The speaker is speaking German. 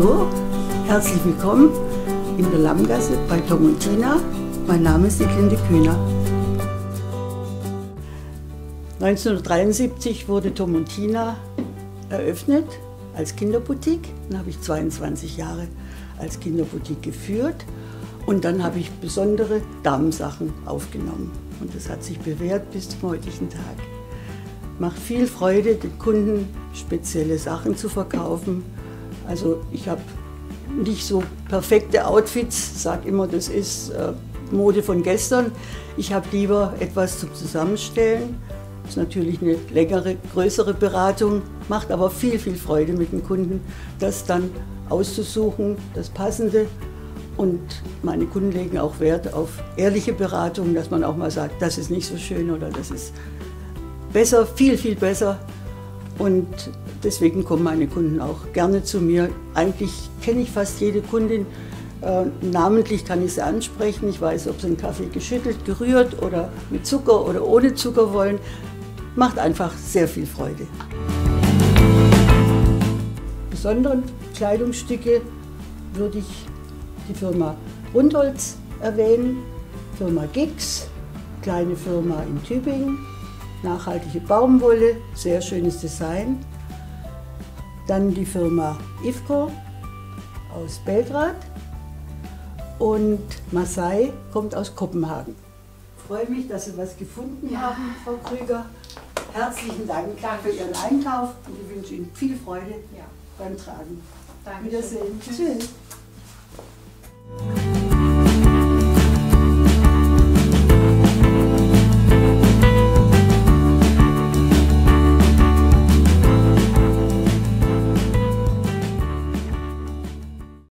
Hallo, herzlich willkommen in der Lammgasse bei Tom und Tina. Mein Name ist Sieglinde Kühner. 1973 wurde Tom und Tina eröffnet als Kinderboutique. Dann habe ich 22 Jahre als Kinderboutique geführt und dann habe ich besondere Damensachen aufgenommen. Und das hat sich bewährt bis zum heutigen Tag. Macht viel Freude, den Kunden spezielle Sachen zu verkaufen. Also ich habe nicht so perfekte Outfits, sage immer, das ist Mode von gestern. Ich habe lieber etwas zum Zusammenstellen. Das ist natürlich eine längere, größere Beratung, macht aber viel Freude mit den Kunden, das dann auszusuchen, das Passende. Und meine Kunden legen auch Wert auf ehrliche Beratung, dass man auch mal sagt, das ist nicht so schön oder das ist besser, viel besser. Und deswegen kommen meine Kunden auch gerne zu mir. Eigentlich kenne ich fast jede Kundin, namentlich kann ich sie ansprechen. Ich weiß, ob sie einen Kaffee geschüttelt, gerührt oder mit Zucker oder ohne Zucker wollen. Macht einfach sehr viel Freude. Besondere Kleidungsstücke würde ich die Firma Rundholz erwähnen, Firma Gix, kleine Firma in Tübingen, nachhaltige Baumwolle, sehr schönes Design. Dann die Firma Ivco aus Belgrad und Masai kommt aus Kopenhagen. Ich freue mich, dass Sie was gefunden haben, Frau Krüger. Herzlichen Dank für Ihren Einkauf und ich wünsche Ihnen viel Freude beim Tragen. Danke. Wiedersehen. Tschüss.